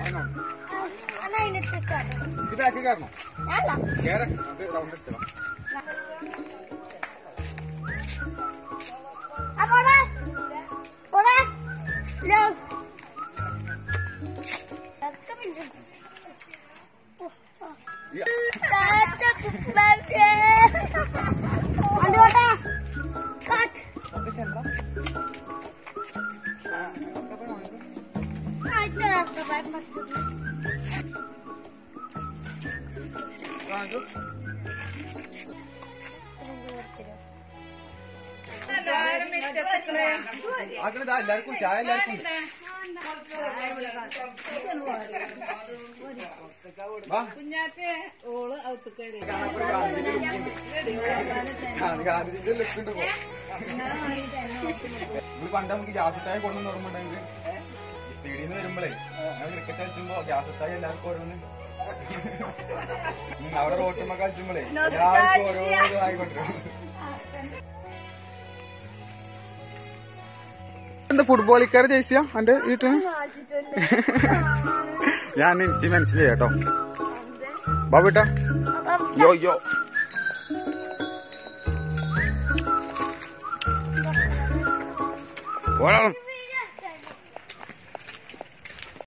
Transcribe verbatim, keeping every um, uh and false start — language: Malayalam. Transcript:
ഇത് ബാക്കി കയറണോ? കേറെ റൗണ്ട് എടുത്തോ. എല്ലാവർക്കും ചായ എല്ലാവർക്കും കുഞ്ഞാറ്റെ ഓള് ഔത്തുക്കല്ലേ ഗാന്ധിജിന്റെ ലുക്കുണ്ട്. ഇത് പണ്ട് നമുക്ക് ഗ്യാസത്തായ കൊണ്ടുവന്ന് ഓർമ്മയുണ്ടെങ്കിൽ സ്പീഡിൽ നിന്ന് വരുമ്പോഴേ ഞങ്ങൾ ക്രിക്കറ്റ് കളിച്ചുമ്പോ ഗ്യാസത്തായ എല്ലാവർക്കും ഓരോന്ന് അവിടെ റോട്ടുമ്പോ കളിച്ചുമ്പോഴേ എല്ലാവർക്കും ഓരോ ആയിക്കൊണ്ടിരും. എന്താ ഫുട്ബോളിക്കാരെ ജയിച്ചാ എന്റെ വീട്ടിന്? ഞാൻ എനിക്ക് മനസ്സിലായി കേട്ടോ. ബാബുട്ടാ യോ യോ ഓടാം.